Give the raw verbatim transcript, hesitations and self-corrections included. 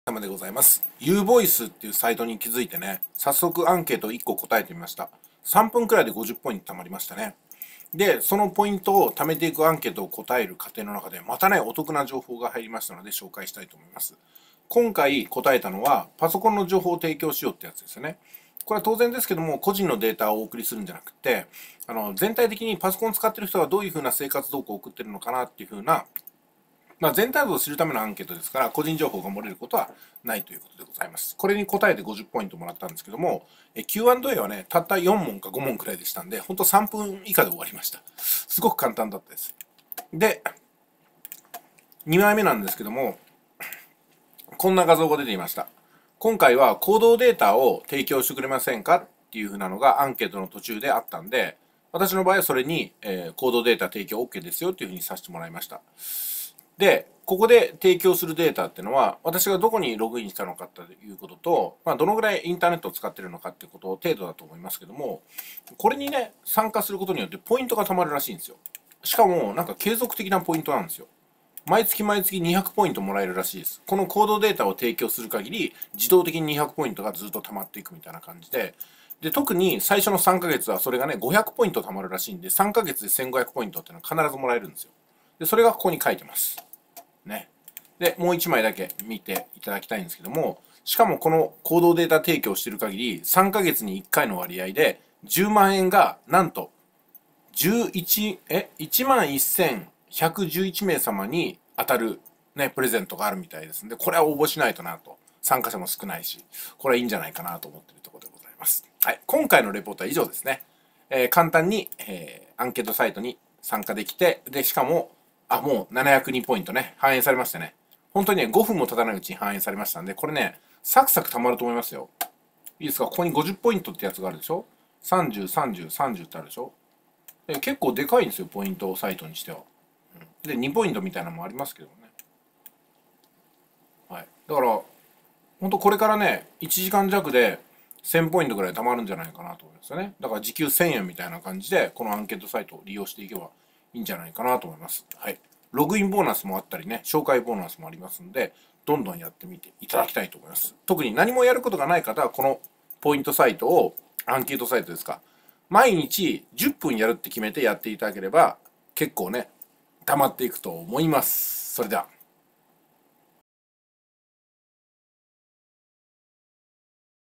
様でございます。U ボイスっていうサイトに気づいてね、早速アンケートいっこ答えてみました。さんぷんくらいでごじゅっポイント貯まりましたね。で、そのポイントを貯めていくアンケートを答える過程の中で、またね、お得な情報が入りましたので紹介したいと思います。今回答えたのは、パソコンの情報を提供しようってやつですよね。これは当然ですけども、個人のデータをお送りするんじゃなくて、あの全体的にパソコンを使ってる人がどういうふうな生活動向を送ってるのかなっていうふうな、まあ、全体像を知るためのアンケートですから、個人情報が漏れることはないということでございます。これに答えてごじゅっポイントもらったんですけども、キューアンドエー はね、たったよんもんかごもんくらいでしたんで、ほんとさんぷん以下で終わりました。すごく簡単だったです。で、にまいめなんですけども、こんな画像が出ていました。今回は行動データを提供してくれませんかっていうふうなのがアンケートの途中であったんで、私の場合はそれに、えー、行動データ提供 OK ですよっていうふうにさせてもらいました。で、ここで提供するデータっていうのは、私がどこにログインしたのかということと、まあ、どのぐらいインターネットを使ってるのかっていうこと程度だと思いますけども、これにね、参加することによってポイントが貯まるらしいんですよ。しかも、なんか継続的なポイントなんですよ。毎月毎月にひゃくポイントもらえるらしいです。このコードデータを提供する限り、自動的ににひゃくポイントがずっと貯まっていくみたいな感じで、で、特に最初のさんかげつはそれがね、ごひゃくポイント貯まるらしいんで、さんかげつでせんごひゃくポイントっていうのは必ずもらえるんですよ。で、それがここに書いてます。ね。で、もういちまいだけ見ていただきたいんですけども、しかもこの行動データ提供している限り、さんかげつにいっかいの割合で、じゅうまんえんが、なんと、じゅういち、え、いちまんせんひゃくじゅういちめいさまに当たる、ね、プレゼントがあるみたいですんで、これは応募しないとなと。参加者も少ないし、これはいいんじゃないかなと思っているところでございます。はい。今回のレポートは以上ですね。えー、簡単に、えー、アンケートサイトに参加できて、で、しかも、あ、もうななひゃくにポイントね、反映されましたね。本当にね、ごふんも経たないうちに反映されましたんで、これね、サクサク貯まると思いますよ。いいですか？ここにごじゅうポイントってやつがあるでしょ？ さんじゅう、さんじゅう、さんじゅうってあるでしょ？で結構でかいんですよ、ポイントサイトにしては。で、にポイントみたいなのもありますけどね。はい。だから、本当これからね、いちじかんじゃくでせんポイントぐらい貯まるんじゃないかなと思いますよね。だから時給せんえんみたいな感じで、このアンケートサイトを利用していけばいいんじゃないかなと思います。はい。ログインボーナスもあったりね、紹介ボーナスもありますんで、どんどんやってみていただきたいと思います。特に何もやることがない方は、このポイントサイトを、アンケートサイトですか、毎日じゅっぷんやるって決めてやっていただければ、結構ね、溜まっていくと思います。それでは。